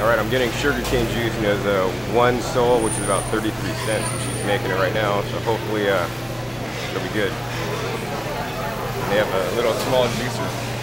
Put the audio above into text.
Alright, I'm getting sugarcane juice, and there's one sol, which is about 33 cents, and she's making it right now, so hopefully it'll be good. And they have a little small juicer.